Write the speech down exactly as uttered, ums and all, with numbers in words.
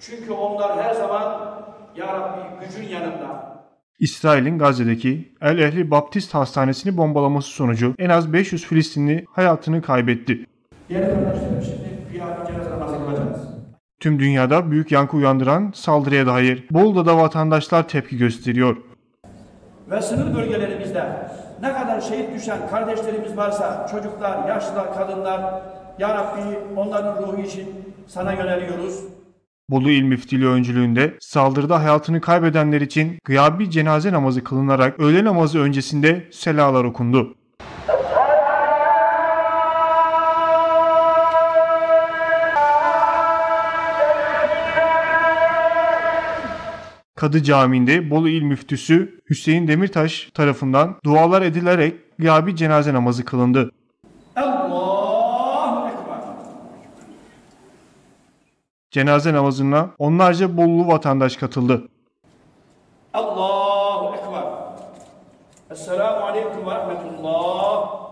Çünkü onlar her zaman Ya Rabbi gücün yanında. İsrail'in Gazze'deki El Ehli Baptist Hastanesi'ni bombalaması sonucu en az beş yüz Filistinli hayatını kaybetti. Diğer kardeşlerim, şimdi kıyamet cenaze namazı kılacağız. Tüm dünyada büyük yankı uyandıran saldırıya dair Bolu'da vatandaşlar tepki gösteriyor. Ve sınır bölgelerimizde ne kadar şehit düşen kardeşlerimiz varsa, çocuklar, yaşlılar, kadınlar, Ya Rabbi onların ruhu için sana yöneliyoruz. Bolu İl Müftülüğü öncülüğünde saldırıda hayatını kaybedenler için gıyabi cenaze namazı kılınarak öğle namazı öncesinde selalar okundu. Kadı Camii'nde Bolu İl Müftüsü Hüseyin Demirtaş tarafından dualar edilerek gıyabi cenaze namazı kılındı. Allahu Ekber. Cenaze namazına onlarca Bolulu vatandaş katıldı. Allahu Ekber. Esselamu Aleyküm ve Rahmetullah.